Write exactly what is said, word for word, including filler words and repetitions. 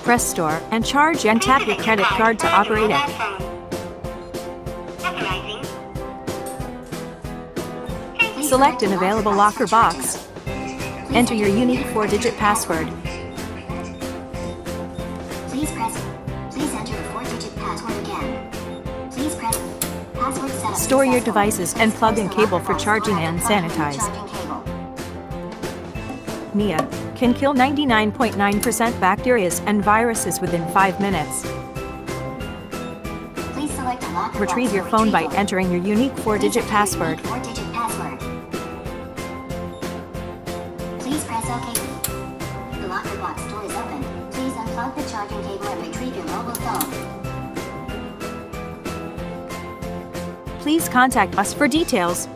Press Store and Charge and tap your credit card to operate it. Select an available locker box. Enter your unique four-digit password. Please press. Please enter the four-digit password again. Please press. Password setup. Store your devices and plug in cable for charging and sanitize. Mia can kill ninety-nine point nine percent bacteria and viruses within five minutes. Please select a locker Retrieve box your for phone by retrieval. entering your unique four-digit Please enter your password. unique four-digit password. Please press OK. The locker box door is open. Please unplug the charging cable and retrieve your mobile phone. Please contact us for details.